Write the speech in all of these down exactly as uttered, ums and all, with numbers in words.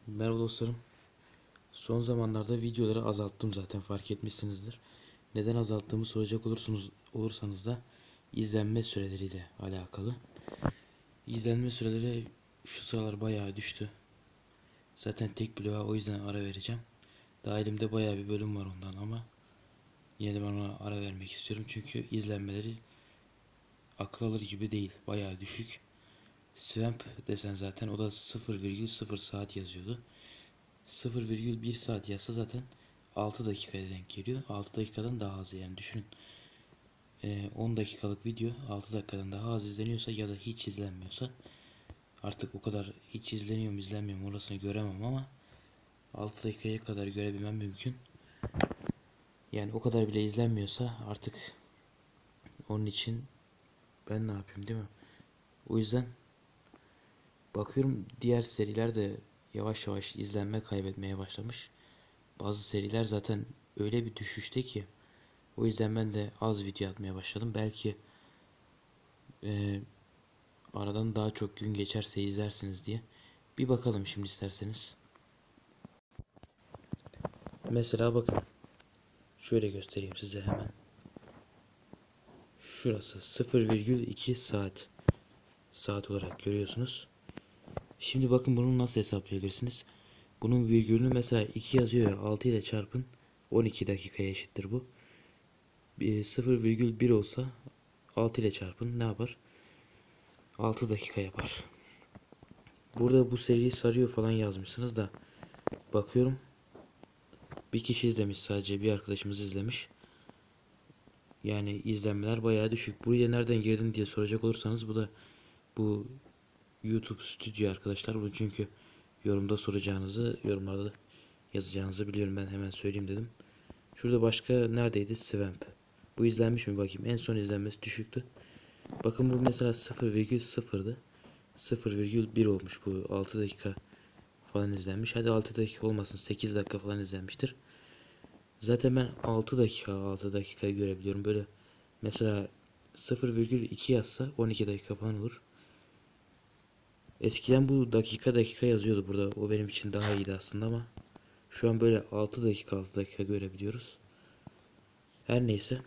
Merhaba dostlarım. Son zamanlarda videoları azalttım, zaten fark etmişsinizdir. Neden azalttığımı soracak olursunuz, olursanız da izlenme süreleriyle alakalı. İzlenme süreleri şu sıralar bayağı düştü. Zaten tek bloğa o yüzden ara vereceğim. Daha elimde bayağı bir bölüm var ondan ama yine de ben ona ara vermek istiyorum. Çünkü izlenmeleri akıl alır gibi değil. Bayağı düşük. Swamp desen zaten o da sıfır virgül sıfır saat yazıyordu. sıfır virgül bir saat yazsa zaten altı dakikaya denk geliyor. altı dakikadan daha az, yani düşünün. Ee, on dakikalık video altı dakikadan daha az izleniyorsa ya da hiç izlenmiyorsa, artık o kadar hiç izleniyor mu izlenmiyor mu orasını göremem ama altı dakikaya kadar görebilmem mümkün. Yani o kadar bile izlenmiyorsa artık onun için ben ne yapayım, değil mi? O yüzden bakıyorum diğer seriler de yavaş yavaş izlenme kaybetmeye başlamış. Bazı seriler zaten öyle bir düşüşte ki, o yüzden ben de az video atmaya başladım. Belki e, aradan daha çok gün geçerse izlersiniz diye. Bir bakalım şimdi isterseniz. Mesela bakın. Şöyle göstereyim size hemen. Şurası sıfır virgül iki saat. Saat olarak görüyorsunuz. Şimdi bakın bunu nasıl hesaplayabilirsiniz. Bunun virgülünü mesela iki yazıyor ya, altı ile çarpın. on iki dakikaya eşittir bu. sıfır virgül bir olsa altı ile çarpın, ne yapar? altı dakika yapar. Burada bu seriyi sarıyor falan yazmışsınız da bakıyorum bir kişi izlemiş, sadece bir arkadaşımız izlemiş. Yani izlenmeler bayağı düşük. Buraya nereden girdin diye soracak olursanız, bu da bu YouTube Studio arkadaşlar. Bu çünkü yorumda soracağınızı, yorumlarda yazacağınızı biliyorum, ben hemen söyleyeyim dedim. Şurada başka neredeydi? Swamp. Bu izlenmiş mi bakayım. En son izlenmesi düşüktü. Bakın bu mesela sıfır virgül sıfırdı. sıfır virgül bir olmuş bu, altı dakika falan izlenmiş. Hadi altı dakika olmasın, sekiz dakika falan izlenmiştir. Zaten ben altı dakika altı dakikayı görebiliyorum. Böyle mesela sıfır virgül iki yazsa on iki dakika falan olur. Eskiden bu dakika dakika yazıyordu burada. O benim için daha iyiydi aslında ama şu an böyle altı dakika altı dakika görebiliyoruz. Her neyse.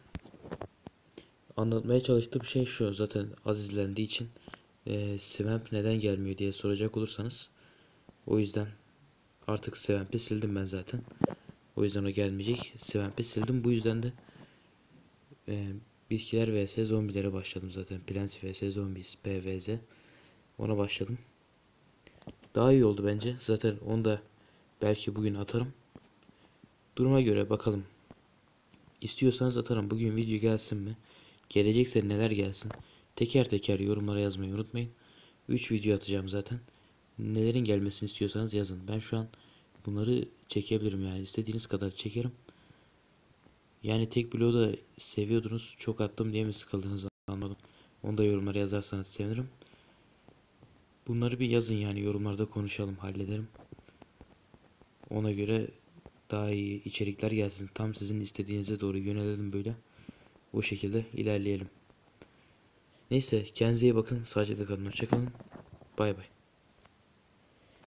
Anlatmaya çalıştığım şey şu. Zaten az izlendiği için e, Swamp neden gelmiyor diye soracak olursanız, o yüzden artık Swamp'i sildim ben zaten. O yüzden o gelmeyecek. Swamp'i sildim. Bu yüzden de e, bitkiler vs zombilere başladım zaten. Plants vs Zombies P V Z. Ona başladım. Daha iyi oldu bence. Zaten onu da belki bugün atarım. Duruma göre bakalım. İstiyorsanız atarım. Bugün video gelsin mi? Gelecekse neler gelsin? Teker teker yorumlara yazmayı unutmayın. üç video atacağım zaten. Nelerin gelmesini istiyorsanız yazın. Ben şu an bunları çekebilirim, yani istediğiniz kadar çekerim. Yani tek bloğu da seviyordunuz. Çok attım diye mi sıkıldınız, anlamadım. Onu da yorumlara yazarsanız sevinirim. Bunları bir yazın, yani yorumlarda konuşalım, hallederim. Ona göre daha iyi içerikler gelsin. Tam sizin istediğinize doğru yönelelim böyle. O şekilde ilerleyelim. Neyse, kendinize iyi bakın. Sağlıcakla kalın. Hoşçakalın. Bay bay.